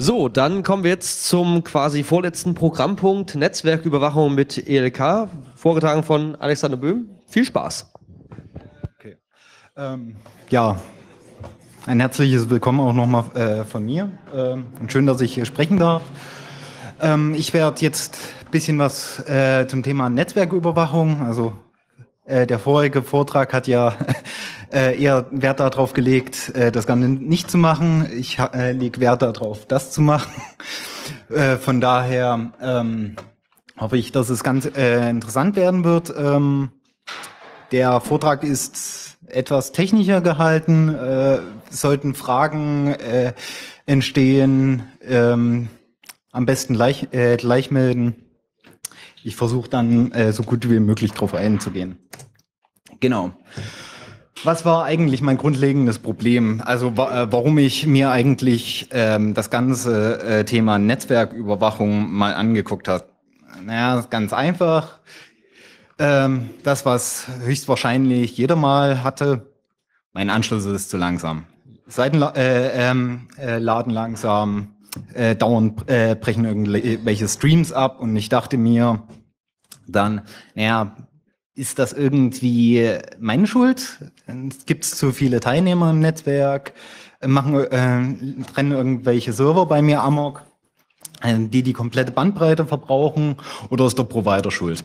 So, dann kommen wir jetzt zum quasi vorletzten Programmpunkt Netzwerküberwachung mit ELK, vorgetragen von Alexander Böhm. Viel Spaß. Okay. Ja, ein herzliches Willkommen auch nochmal von mir und schön, dass ich hier sprechen darf. Ich werde jetzt ein bisschen was zum Thema Netzwerküberwachung, also der vorherige Vortrag hat ja eher Wert darauf gelegt, das Ganze nicht zu machen. Ich lege Wert darauf, das zu machen. Von daher hoffe ich, dass es ganz interessant werden wird. Der Vortrag ist etwas technischer gehalten. Sollten Fragen entstehen, am besten gleich melden. Ich versuche dann so gut wie möglich darauf einzugehen. Genau. Was war eigentlich mein grundlegendes Problem? Also warum ich mir eigentlich das ganze Thema Netzwerküberwachung mal angeguckt habe? Naja, ganz einfach. Das, was höchstwahrscheinlich jeder mal hatte, mein Anschluss ist zu langsam. Seiten laden langsam, dauernd brechen irgendwelche Streams ab und ich dachte mir dann, naja, ist das irgendwie meine Schuld? Gibt es zu viele Teilnehmer im Netzwerk? Trennen irgendwelche Server bei mir amok, die komplette Bandbreite verbrauchen, oder ist der Provider schuld?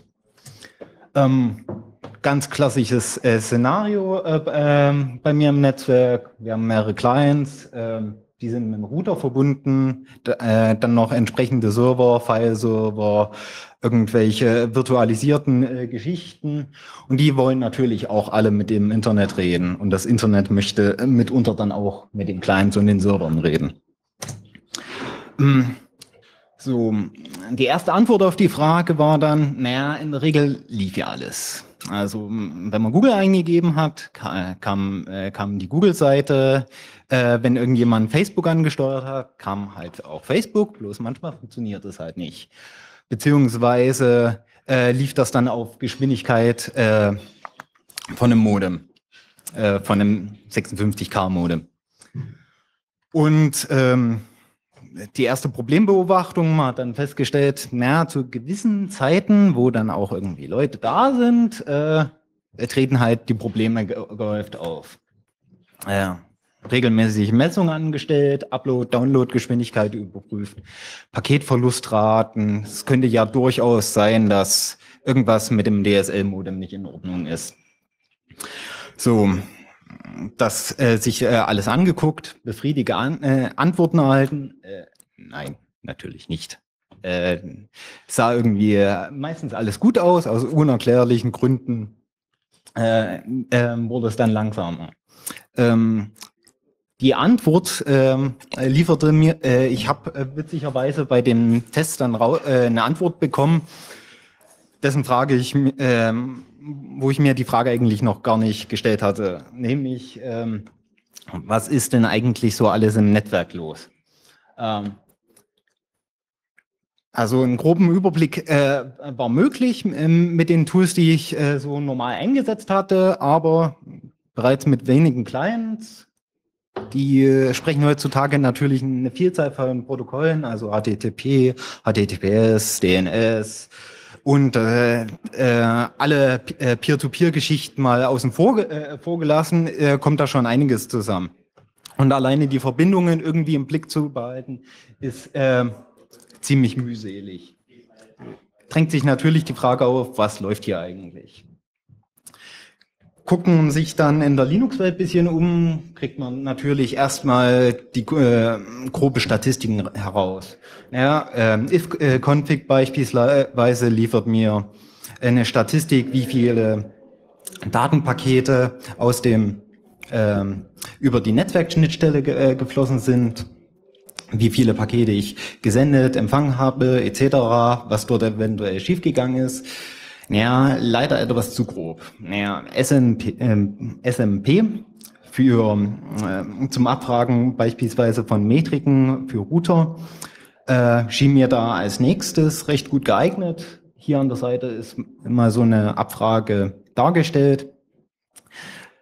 Ganz klassisches Szenario bei mir im Netzwerk. Wir haben mehrere Clients, die sind mit dem Router verbunden, dann noch entsprechende Server, File-Server, irgendwelche virtualisierten Geschichten, und die wollen natürlich auch alle mit dem Internet reden, und das Internet möchte mitunter dann auch mit den Clients und den Servern reden. So, die erste Antwort auf die Frage war dann, naja, in der Regel lief ja alles. Also wenn man Google eingegeben hat, kam die Google-Seite. Wenn irgendjemand Facebook angesteuert hat, kam halt auch Facebook, bloß manchmal funktioniert es halt nicht. Beziehungsweise lief das dann auf Geschwindigkeit von einem Modem, von einem 56K-Modem. Und die erste Problembeobachtung, man hat dann festgestellt, naja, zu gewissen Zeiten, wo dann auch irgendwie Leute da sind, treten halt die Probleme gehäuft auf. Regelmäßig Messungen angestellt, Upload-Download-Geschwindigkeit überprüft, Paketverlustraten. Es könnte ja durchaus sein, dass irgendwas mit dem DSL-Modem nicht in Ordnung ist. So, das sich alles angeguckt, befriedigende Antworten erhalten. Nein, natürlich nicht. Sah irgendwie meistens alles gut aus unerklärlichen Gründen wurde es dann langsamer. Die Antwort lieferte mir, ich habe witzigerweise bei dem Test dann eine Antwort bekommen, dessen Frage wo ich mir die Frage eigentlich noch gar nicht gestellt hatte, nämlich, was ist denn eigentlich so alles im Netzwerk los? Also einen groben Überblick war möglich mit den Tools, die ich so normal eingesetzt hatte, aber bereits mit wenigen Clients. Die sprechen heutzutage natürlich eine Vielzahl von Protokollen, also HTTP, HTTPS, DNS und alle Peer-to-Peer-Geschichten mal außen vor gelassen, kommt da schon einiges zusammen. Und alleine die Verbindungen irgendwie im Blick zu behalten, ist ziemlich mühselig. Drängt sich natürlich die Frage auf, was läuft hier eigentlich? Gucken sich dann in der Linux-Welt ein bisschen um, kriegt man natürlich erstmal die grobe Statistiken heraus. Ja, ifconfig beispielsweise liefert mir eine Statistik, wie viele Datenpakete aus dem über die Netzwerkschnittstelle geflossen sind, wie viele Pakete ich gesendet, empfangen habe, etc., was dort eventuell schiefgegangen ist. Ja, leider etwas zu grob. Ja, SMP für zum Abfragen beispielsweise von Metriken für Router schien mir da als nächstes recht gut geeignet. Hier an der Seite ist immer so eine Abfrage dargestellt.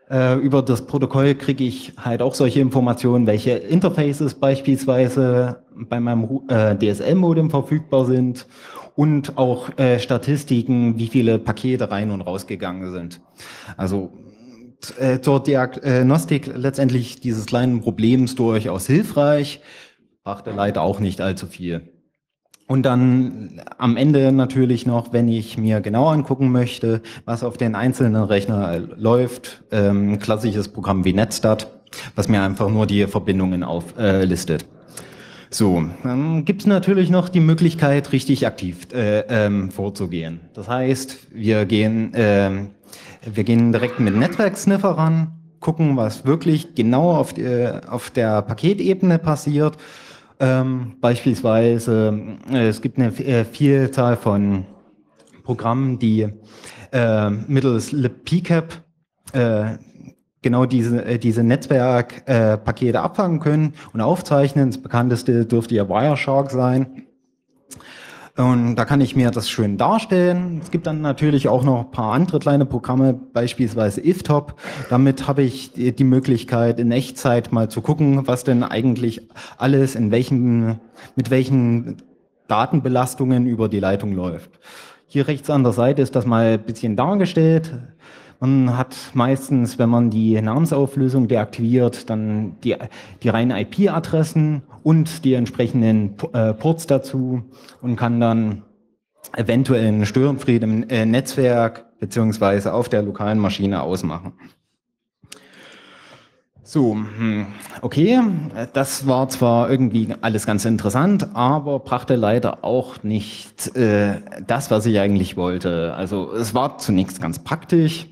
Über das Protokoll kriege ich halt auch solche Informationen, welche Interfaces beispielsweise bei meinem DSL-Modem verfügbar sind und auch Statistiken, wie viele Pakete rein und rausgegangen sind. Also zur Diagnostik letztendlich dieses kleinen Problems durchaus hilfreich, brachte leider auch nicht allzu viel. Und dann am Ende natürlich noch, wenn ich mir genau angucken möchte, was auf den einzelnen Rechner läuft, klassisches Programm wie Netstat, was mir einfach nur die Verbindungen auflistet. So, dann gibt es natürlich noch die Möglichkeit, richtig aktiv vorzugehen. Das heißt, wir gehen direkt mit Netzwerksniffer ran, gucken, was wirklich genau auf der Paketebene passiert. Beispielsweise, es gibt eine Vielzahl von Programmen, die mittels libpcap genau diese Netzwerkpakete abfangen können und aufzeichnen. Das bekannteste dürfte ja Wireshark sein. Und da kann ich mir das schön darstellen. Es gibt dann natürlich auch noch ein paar andere kleine Programme, beispielsweise iftop. Damit habe ich die Möglichkeit, in Echtzeit mal zu gucken, was denn eigentlich alles mit welchen Datenbelastungen über die Leitung läuft. Hier rechts an der Seite ist das mal ein bisschen dargestellt. Man hat meistens, wenn man die Namensauflösung deaktiviert, dann die reinen IP-Adressen und die entsprechenden Ports dazu und kann dann eventuell einen Störenfried im Netzwerk beziehungsweise auf der lokalen Maschine ausmachen. So, okay, das war zwar irgendwie alles ganz interessant, aber brachte leider auch nicht das, was ich eigentlich wollte. Also es war zunächst ganz praktisch,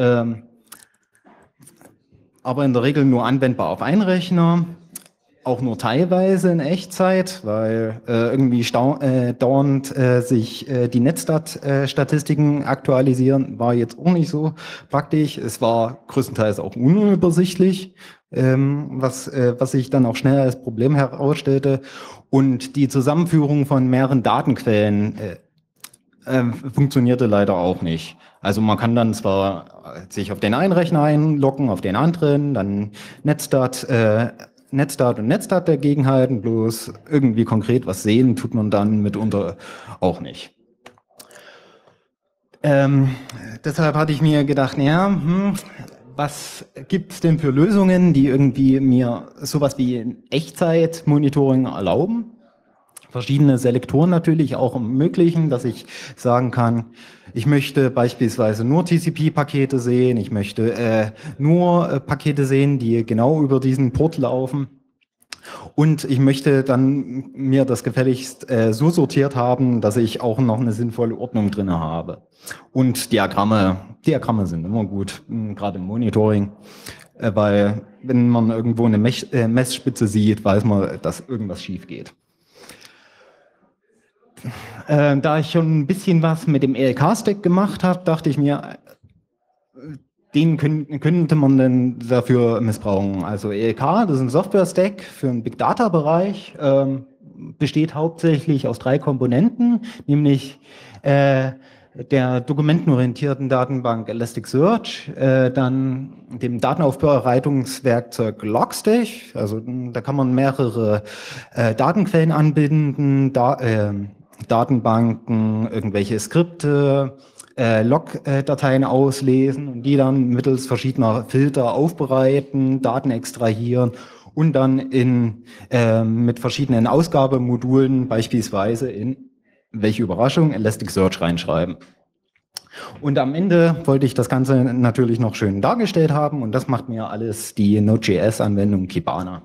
aber in der Regel nur anwendbar auf einen Rechner, auch nur teilweise in Echtzeit, weil irgendwie dauernd sich die Netstat-Statistiken aktualisieren, war jetzt auch nicht so praktisch. Es war größtenteils auch unübersichtlich, was sich dann auch schnell als Problem herausstellte. Und die Zusammenführung von mehreren Datenquellen funktionierte leider auch nicht. Also man kann dann zwar sich auf den einen Rechner einloggen, auf den anderen, dann Netstat und Netstat dagegen halten, bloß irgendwie konkret was sehen tut man dann mitunter auch nicht. Deshalb hatte ich mir gedacht, naja, was gibt es denn für Lösungen, die irgendwie mir sowas wie Echtzeit-Monitoring erlauben? Verschiedene Selektoren natürlich auch ermöglichen, dass ich sagen kann, ich möchte beispielsweise nur TCP-Pakete sehen, ich möchte nur Pakete sehen, die genau über diesen Port laufen und ich möchte dann mir das gefälligst so sortiert haben, dass ich auch noch eine sinnvolle Ordnung drin habe. Und Diagramme sind immer gut, gerade im Monitoring, weil wenn man irgendwo eine Messspitze sieht, weiß man, dass irgendwas schief geht. Da ich schon ein bisschen was mit dem ELK-Stack gemacht habe, dachte ich mir, den könnte man denn dafür missbrauchen. Also ELK, das ist ein Software-Stack für den Big-Data-Bereich, besteht hauptsächlich aus 3 Komponenten, nämlich der dokumentenorientierten Datenbank Elasticsearch, dann dem Datenaufbereitungswerkzeug Logstash, also da kann man mehrere Datenquellen anbinden, Datenbanken, irgendwelche Skripte, Log-Dateien auslesen und die dann mittels verschiedener Filter aufbereiten, Daten extrahieren und dann mit verschiedenen Ausgabemodulen beispielsweise in, welche Überraschung, Elasticsearch reinschreiben. Und am Ende wollte ich das Ganze natürlich noch schön dargestellt haben und das macht mir alles die Node.js-Anwendung Kibana.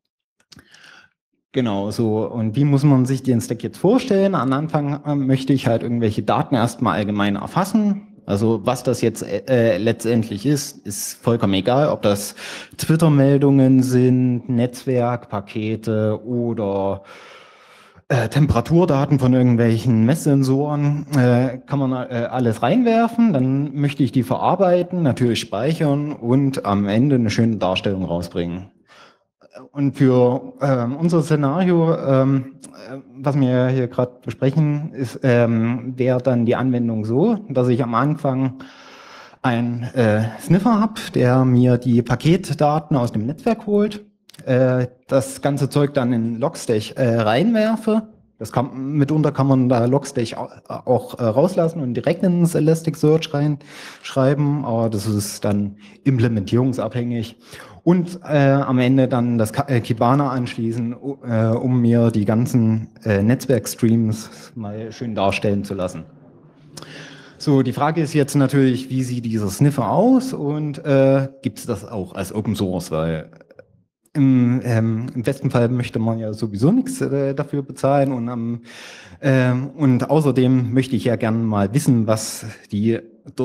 Genau, so. Und wie muss man sich den Stack jetzt vorstellen? Am Anfang möchte ich halt irgendwelche Daten erstmal allgemein erfassen. Also was das jetzt letztendlich ist vollkommen egal, ob das Twitter-Meldungen sind, Netzwerkpakete oder Temperaturdaten von irgendwelchen Messsensoren, kann man alles reinwerfen. Dann möchte ich die verarbeiten, natürlich speichern und am Ende eine schöne Darstellung rausbringen. Und für unser Szenario, was wir hier gerade besprechen, wäre dann die Anwendung so, dass ich am Anfang einen Sniffer habe, der mir die Paketdaten aus dem Netzwerk holt, das ganze Zeug dann in Logstash reinwerfe. Mitunter kann man da Logstash auch rauslassen und direkt ins Elasticsearch reinschreiben, aber das ist dann implementierungsabhängig. Und am Ende dann das Kibana anschließen, um mir die ganzen Netzwerkstreams mal schön darstellen zu lassen. So, die Frage ist jetzt natürlich, wie sieht dieser Sniffer aus und gibt es das auch als Open Source, weil im besten Fall möchte man ja sowieso nichts dafür bezahlen und außerdem möchte ich ja gerne mal wissen, was die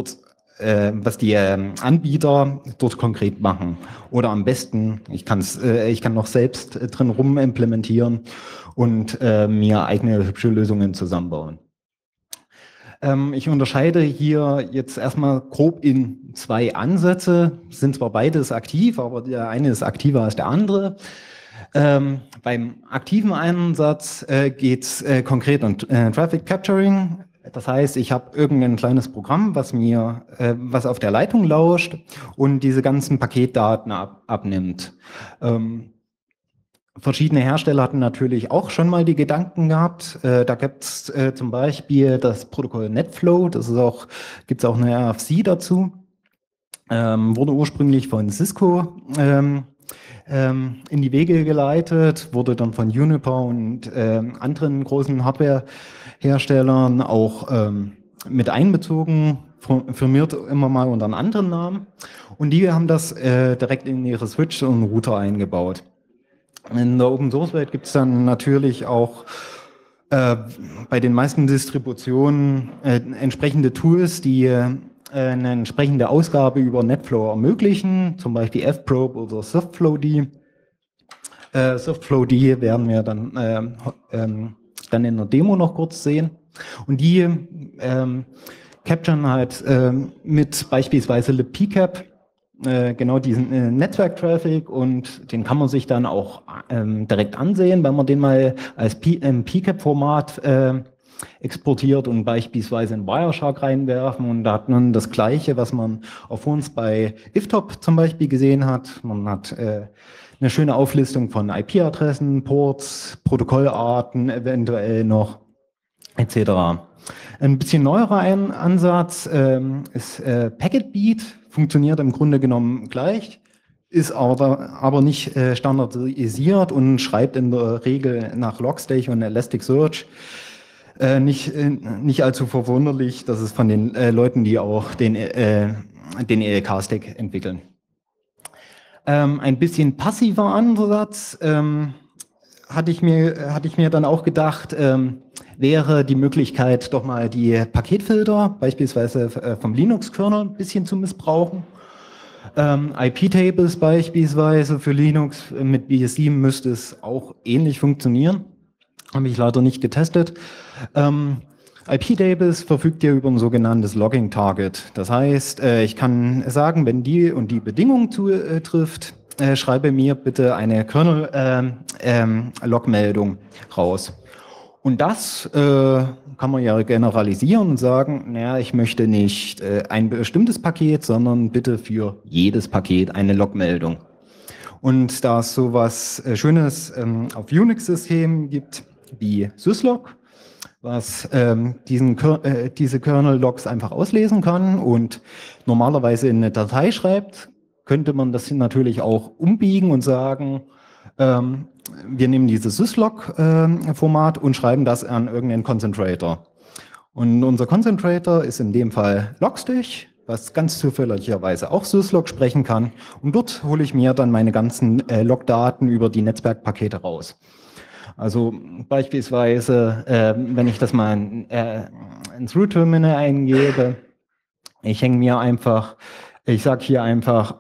Anbieter dort konkret machen. Oder am besten, ich kann noch selbst drin rum implementieren und mir eigene hübsche Lösungen zusammenbauen. Ich unterscheide hier jetzt erstmal grob in zwei Ansätze, sind zwar beides aktiv, aber der eine ist aktiver als der andere. Beim aktiven Ansatz geht es konkret um Traffic Capturing. Das heißt, ich habe irgendein kleines Programm, was auf der Leitung lauscht und diese ganzen Paketdaten abnimmt. Verschiedene Hersteller hatten natürlich auch schon mal die Gedanken gehabt. Da gibt es zum Beispiel das Protokoll NetFlow, gibt es auch eine RFC dazu. Wurde ursprünglich von Cisco in die Wege geleitet, wurde dann von Juniper und anderen großen Hardware-Herstellern auch mit einbezogen, firmiert immer mal unter einem anderen Namen. Und die haben das direkt in ihre Switch und Router eingebaut. In der Open-Source-Welt gibt es dann natürlich auch bei den meisten Distributionen entsprechende Tools, die eine entsprechende Ausgabe über NetFlow ermöglichen, zum Beispiel fprobe oder SoftFlowD. SoftFlowD werden wir dann in der Demo noch kurz sehen. Und die capturen halt mit beispielsweise libpcap genau diesen Netzwerk-Traffic und den kann man sich dann auch direkt ansehen, wenn man den mal als PCAP-Format exportiert und beispielsweise in Wireshark reinwerfen und da hat man das Gleiche, was man auf uns bei Iftop zum Beispiel gesehen hat. Man hat eine schöne Auflistung von IP-Adressen, Ports, Protokollarten eventuell noch etc. Ein bisschen neuerer Ansatz ist Packetbeat, funktioniert im Grunde genommen gleich, ist aber nicht standardisiert und schreibt in der Regel nach Logstash und Elasticsearch. Nicht allzu verwunderlich, das ist von den Leuten, die auch den ELK-Stack entwickeln. Ein bisschen passiver Ansatz hatte ich mir dann auch gedacht, wäre die Möglichkeit, doch mal die Paketfilter, beispielsweise vom Linux-Kernel, ein bisschen zu missbrauchen. IP-Tables beispielsweise für Linux mit BSD müsste es auch ähnlich funktionieren. Habe ich leider nicht getestet. IP-Tables verfügt ja über ein sogenanntes Logging-Target. Das heißt, ich kann sagen, wenn die und die Bedingung zutrifft, schreibe mir bitte eine Kernel-Log-Meldung raus. Und das kann man ja generalisieren und sagen, naja, ich möchte nicht ein bestimmtes Paket, sondern bitte für jedes Paket eine Logmeldung. Und da es sowas Schönes auf Unix-Systemen gibt wie syslog, was diese Kernel-Logs einfach auslesen kann und normalerweise in eine Datei schreibt, könnte man das natürlich auch umbiegen und sagen, wir nehmen dieses syslog-Format und schreiben das an irgendeinen Concentrator. Und unser Concentrator ist in dem Fall Logstash, was ganz zufälligerweise auch syslog sprechen kann. Und dort hole ich mir dann meine ganzen Logdaten über die Netzwerkpakete raus. Also beispielsweise, wenn ich das mal ins Root-Terminal eingebe, ich sage hier einfach,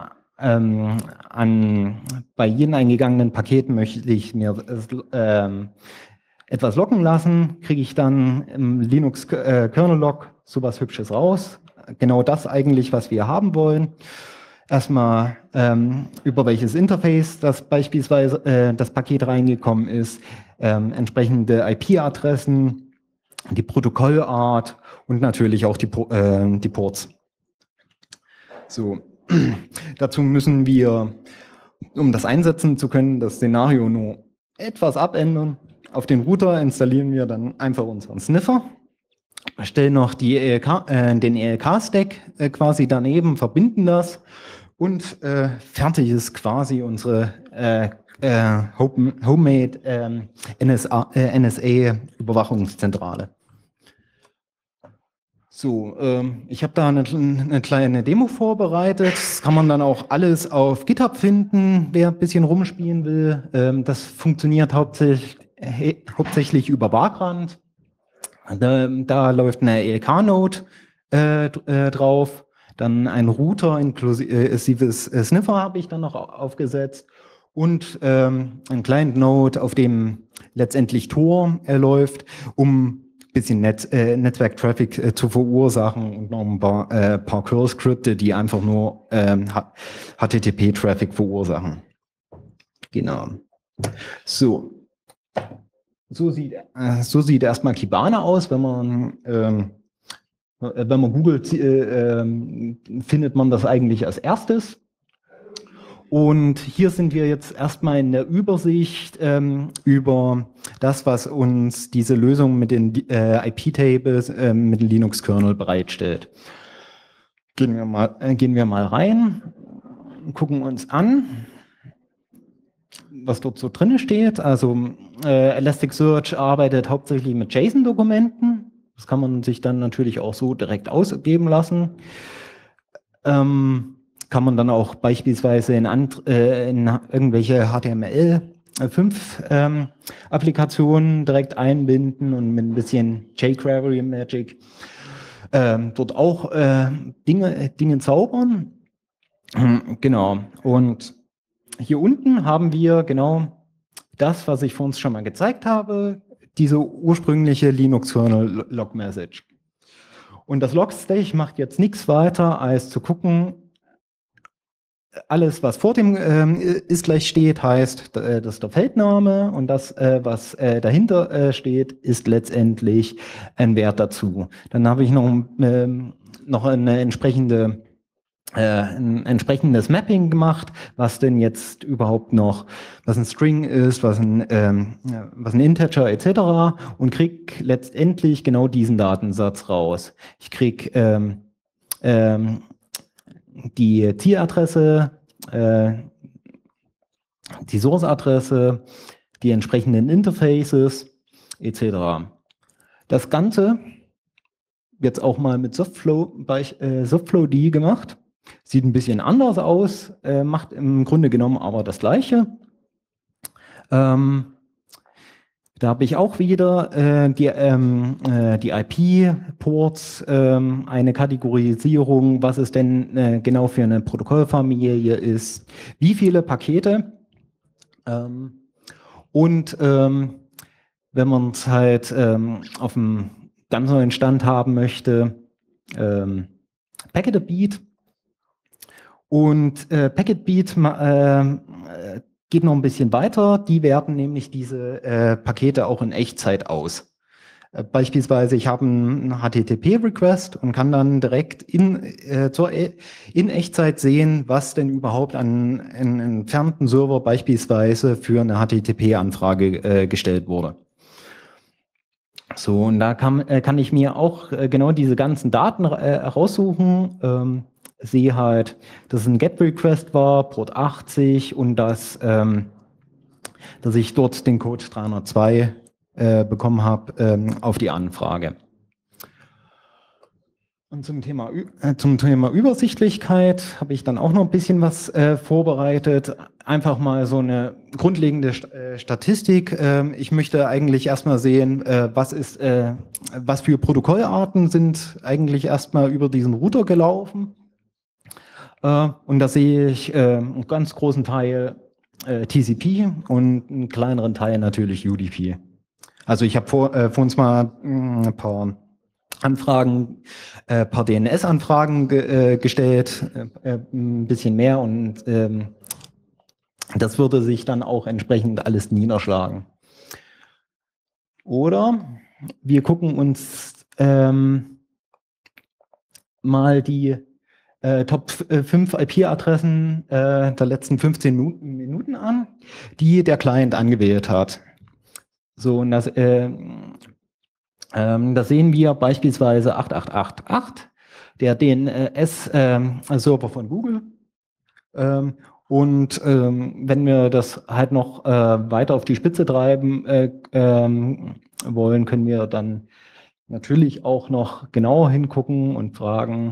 bei jedem eingegangenen Paket möchte ich mir etwas loggen lassen, kriege ich dann im Linux Kernel-Log sowas Hübsches raus. Genau das eigentlich, was wir haben wollen. Erstmal über welches Interface das beispielsweise das Paket reingekommen ist, entsprechende IP-Adressen, die Protokollart und natürlich auch die Ports. So, dazu müssen wir, um das einsetzen zu können, das Szenario nur etwas abändern. Auf den Router installieren wir dann einfach unseren Sniffer, stellen noch den ELK-Stack quasi daneben, verbinden das und fertig ist quasi unsere Homemade NSA-Überwachungszentrale. So, ich habe da eine kleine Demo vorbereitet. Das kann man dann auch alles auf GitHub finden, wer ein bisschen rumspielen will. Das funktioniert hauptsächlich über Vagrant. Da läuft eine ELK-Node drauf. Dann ein Router inklusive Sniffer habe ich dann noch aufgesetzt. Und ein Client-Node, auf dem letztendlich Tor läuft, um bisschen Netzwerk-Traffic zu verursachen und noch ein paar Curl-Skripte, die einfach nur HTTP-Traffic verursachen. Genau. So sieht erstmal Kibana aus. Wenn man googelt, findet man das eigentlich als erstes. Und hier sind wir jetzt erstmal in der Übersicht über das, was uns diese Lösung mit den IP-Tables mit dem Linux-Kernel bereitstellt. Gehen wir mal rein, gucken uns an, was dort so drin steht. Also Elasticsearch arbeitet hauptsächlich mit JSON-Dokumenten. Das kann man sich dann natürlich auch so direkt ausgeben lassen. Kann man dann auch beispielsweise in irgendwelche HTML5-Applikationen direkt einbinden und mit ein bisschen jQuery Magic dort auch Dinge zaubern. Genau. Und hier unten haben wir genau das, was ich vor uns schon mal gezeigt habe, diese ursprüngliche Linux-Kernel-Log-Message. Und das Logstash macht jetzt nichts weiter, als zu gucken, alles, was vor dem ist gleich steht, heißt, das ist der Feldname und das, was dahinter steht, ist letztendlich ein Wert dazu. Dann habe ich noch eine ein entsprechendes Mapping gemacht, was denn jetzt überhaupt noch, was ein String ist, was ein Integer etc. und krieg letztendlich genau diesen Datensatz raus. Ich krieg die Zieladresse, die Source-Adresse, die entsprechenden Interfaces etc. Das Ganze jetzt auch mal mit Softflow.d gemacht. Sieht ein bisschen anders aus, macht im Grunde genommen aber das Gleiche. Da habe ich auch wieder die IP-Ports, eine Kategorisierung, was es denn genau für eine Protokollfamilie ist, wie viele Pakete. Und wenn man es halt auf einem ganz neuen Stand haben möchte, Packet-a-Beat. Und Packet-Beat geht noch ein bisschen weiter. Die werten nämlich diese Pakete auch in Echtzeit aus. Beispielsweise, ich habe einen HTTP-Request und kann dann direkt in Echtzeit sehen, was denn überhaupt an einen entfernten Server beispielsweise für eine HTTP-Anfrage gestellt wurde. So, und da kann ich mir auch genau diese ganzen Daten raussuchen. Sehe halt, dass es ein GET-Request war, Port 80 und dass ich dort den Code 302 bekommen habe auf die Anfrage. Und zum Thema Übersichtlichkeit habe ich dann auch noch ein bisschen was vorbereitet. Einfach mal so eine grundlegende Statistik. Ich möchte eigentlich erstmal sehen, was für Protokollarten sind eigentlich erstmal über diesen Router gelaufen. Und da sehe ich einen ganz großen Teil TCP und einen kleineren Teil natürlich UDP. Also ich habe vor uns mal ein paar Anfragen, paar DNS-Anfragen gestellt, ein bisschen mehr und das würde sich dann auch entsprechend alles niederschlagen. Oder wir gucken uns mal die Top 5 IP-Adressen der letzten 15 Minuten an, die der Client angewählt hat. So, und das sehen wir beispielsweise 8888, der DNS-Server von Google. Wenn wir das halt noch weiter auf die Spitze treiben wollen, können wir dann natürlich auch noch genauer hingucken und fragen,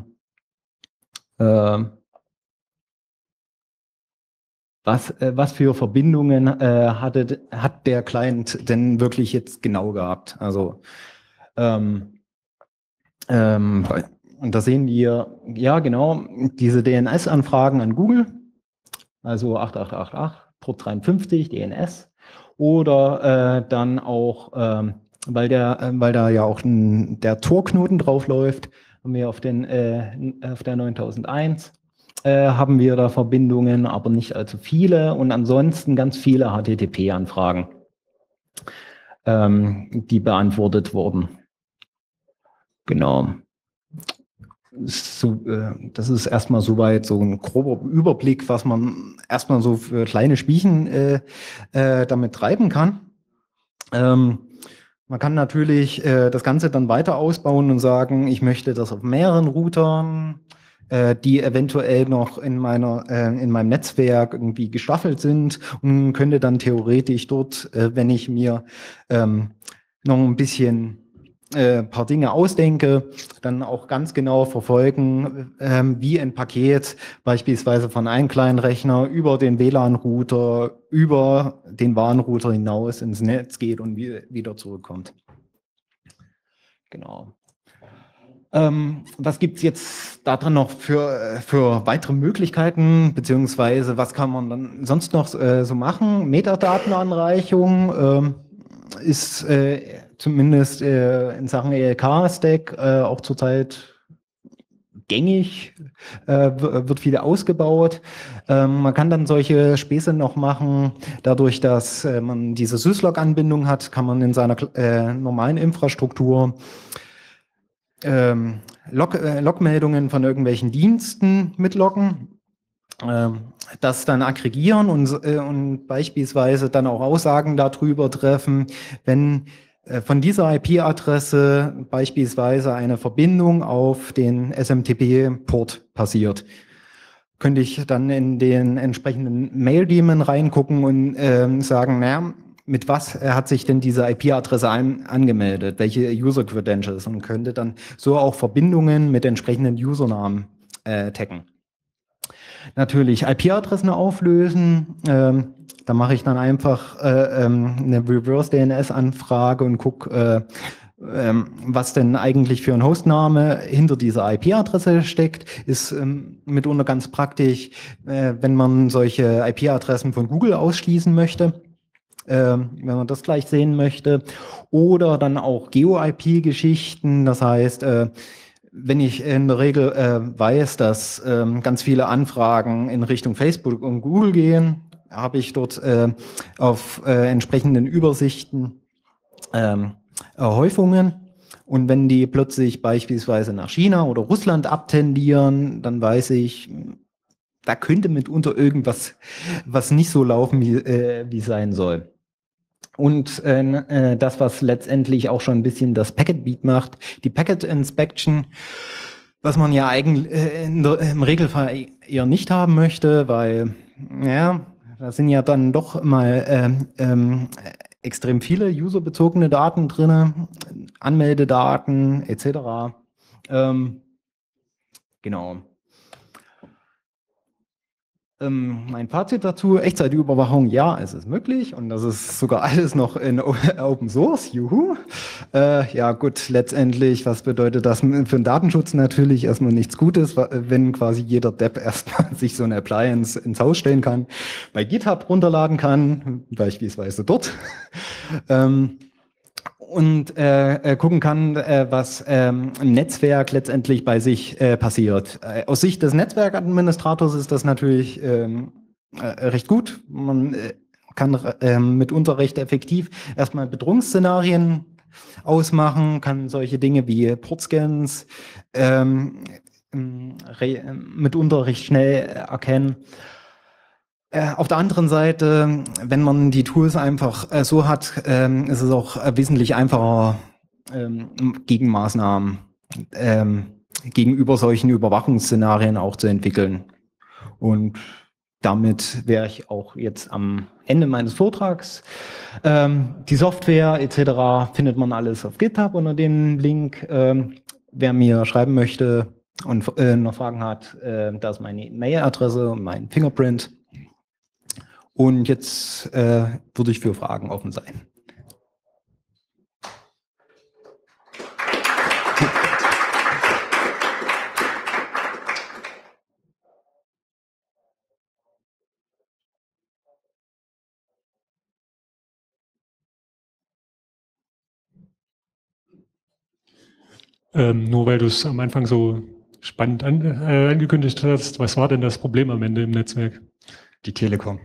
was für Verbindungen hat der Client denn wirklich jetzt genau gehabt? Also und da sehen wir, ja genau, diese DNS-Anfragen an Google, also 8888, Port 53, DNS, oder dann auch, weil da ja auch der Tor-Knoten drauf läuft, haben wir auf der 9001, haben wir da Verbindungen, aber nicht allzu viele, und ansonsten ganz viele HTTP-Anfragen, die beantwortet wurden. Genau. So, das ist erstmal soweit so ein grober Überblick, was man erstmal so für kleine Spielchen damit treiben kann. Man kann natürlich das Ganze dann weiter ausbauen und sagen, ich möchte das auf mehreren Routern, die eventuell noch in meinem Netzwerk irgendwie gestaffelt sind, und könnte dann theoretisch dort, wenn ich mir noch ein bisschen paar Dinge ausdenke, dann auch ganz genau verfolgen, wie ein Paket beispielsweise von einem kleinen Rechner über den WLAN-Router, über den WAN-Router hinaus ins Netz geht und wieder zurückkommt. Genau. Was gibt es jetzt daran noch für weitere Möglichkeiten, beziehungsweise was kann man dann sonst noch so machen? Metadatenanreichung ist zumindest in Sachen ELK-Stack auch zurzeit gängig, wird viel ausgebaut. Man kann dann solche Späße noch machen, dadurch, dass man diese Syslog-Anbindung hat, kann man in seiner normalen Infrastruktur Logmeldungen von irgendwelchen Diensten mitloggen, das dann aggregieren und beispielsweise dann auch Aussagen darüber treffen, wenn von dieser IP-Adresse beispielsweise eine Verbindung auf den SMTP-Port passiert. Könnte ich dann in den entsprechenden Mail-Daemon reingucken und sagen, naja, mit was hat sich denn diese IP-Adresse angemeldet, welche User-Credentials, und könnte dann so auch Verbindungen mit entsprechenden Usernamen taggen. Natürlich IP-Adressen auflösen, da mache ich dann einfach eine Reverse-DNS-Anfrage und gucke, was denn eigentlich für ein Hostname hinter dieser IP-Adresse steckt. Ist mitunter ganz praktisch, wenn man solche IP-Adressen von Google ausschließen möchte, wenn man das gleich sehen möchte. Oder dann auch Geo-IP-Geschichten, das heißt, wenn ich in der Regel weiß, dass ganz viele Anfragen in Richtung Facebook und Google gehen, habe ich dort auf entsprechenden Übersichten Häufungen. Und wenn die plötzlich beispielsweise nach China oder Russland abtendieren, dann weiß ich, da könnte mitunter irgendwas was nicht so laufen, wie sein soll. Und das, was letztendlich auch schon ein bisschen das Packet-Beat macht, die Packet-Inspection, was man ja eigentlich im Regelfall eher nicht haben möchte, weil, ja, da sind ja dann doch mal extrem viele userbezogene Daten drin, Anmeldedaten etc. Genau. Mein Fazit dazu: Echtzeitüberwachung, ja, es ist möglich, und das ist sogar alles noch in Open Source, juhu. Ja gut, letztendlich, was bedeutet das für den Datenschutz? Natürlich erstmal nichts Gutes, wenn quasi jeder Depp erstmal sich so eine Appliance ins Haus stellen kann, bei GitHub runterladen kann, beispielsweise dort. Und gucken kann, was im Netzwerk letztendlich bei sich passiert. Aus Sicht des Netzwerkadministrators ist das natürlich recht gut. Man kann mitunter recht effektiv erstmal Bedrohungsszenarien ausmachen, kann solche Dinge wie Portscans mitunter recht schnell erkennen. Auf der anderen Seite, wenn man die Tools einfach so hat, ist es auch wesentlich einfacher, Gegenmaßnahmen gegenüber solchen Überwachungsszenarien auch zu entwickeln. Und damit wäre ich auch jetzt am Ende meines Vortrags. Die Software etc. findet man alles auf GitHub unter dem Link. Wer mir schreiben möchte und noch Fragen hat, da ist meine Mailadresse und mein Fingerprint. Und jetzt würde ich für Fragen offen sein. Nur weil du es am Anfang so spannend angekündigt hast, was war denn das Problem am Ende im Netzwerk? Die Telekom.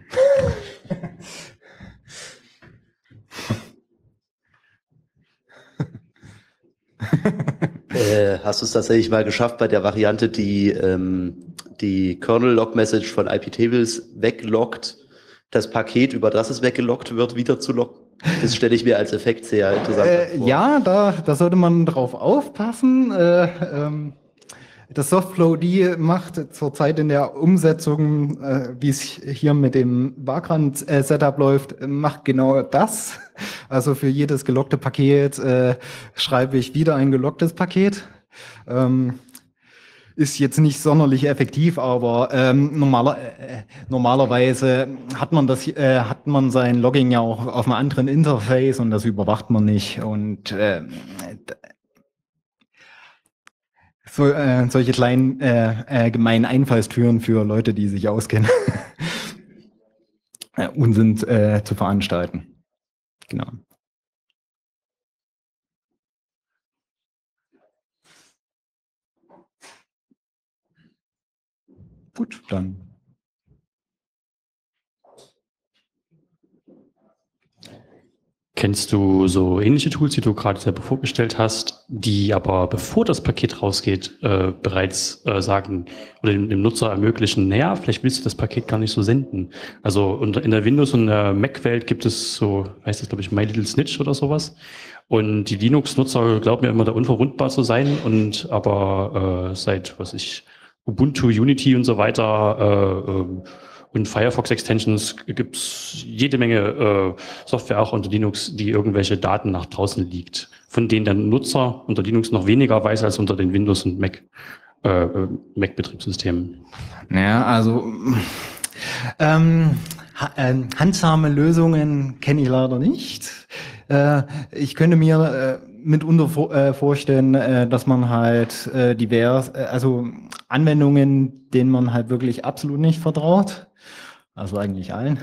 Hast du es tatsächlich mal geschafft, bei der Variante, die die Kernel-Log-Message von IP-Tables wegloggt, das Paket, über das es weggeloggt wird, wieder zu loggen? Das stelle ich mir als Effekt sehr interessant vor. Ja, da sollte man drauf aufpassen. Das Softflow-D macht zurzeit in der Umsetzung, wie es hier mit dem Vagrant-Setup läuft, macht genau das. Also für jedes geloggte Paket schreibe ich wieder ein geloggtes Paket. Ist jetzt nicht sonderlich effektiv, aber normalerweise hat man sein Logging ja auch auf einem anderen Interface und das überwacht man nicht. Und solche kleinen gemeinen Einfallstüren für Leute, die sich auskennen, Unsinn zu veranstalten. Genau. Gut, dann. Kennst du so ähnliche Tools, die du gerade selber vorgestellt hast, die aber bevor das Paket rausgeht, bereits sagen oder dem Nutzer ermöglichen, naja, vielleicht willst du das Paket gar nicht so senden. Also in der Windows- und der Mac-Welt gibt es so, heißt das glaube ich, My Little Snitch oder sowas. Und die Linux-Nutzer glauben ja immer da unverwundbar zu sein und aber seit, Ubuntu, Unity und so weiter und Firefox-Extensions gibt's jede Menge Software auch unter Linux, die irgendwelche Daten nach draußen liegt, von denen der Nutzer unter Linux noch weniger weiß als unter den Windows- und Mac-Betriebssystemen. Naja, also handsame Lösungen kenne ich leider nicht. Ich könnte mir mitunter vorstellen, dass man halt also Anwendungen, denen man halt wirklich absolut nicht vertraut, also eigentlich allen,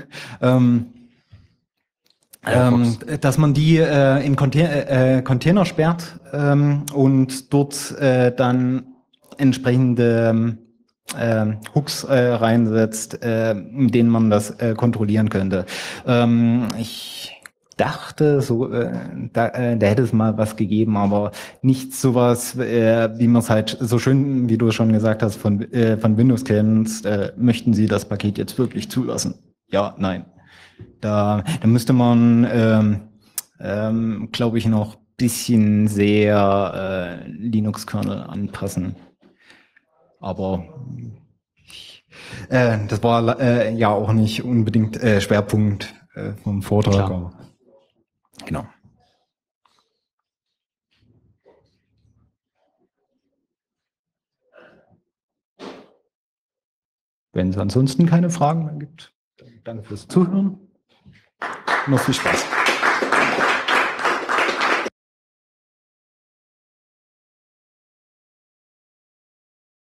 dass man die in Container sperrt und dort dann entsprechende Hooks reinsetzt, mit denen man das kontrollieren könnte. Ich dachte, da hätte es mal was gegeben, aber nicht sowas, wie man es halt so schön, wie du schon gesagt hast, von Windows kennst. Möchten Sie das Paket jetzt wirklich zulassen? Ja, nein. Da müsste man, glaube ich, noch ein bisschen sehr Linux-Kernel anpassen. Aber das war ja auch nicht unbedingt Schwerpunkt vom Vortrag. Aber, genau. Wenn es ansonsten keine Fragen mehr gibt, dann danke fürs Zuhören. Noch viel Spaß.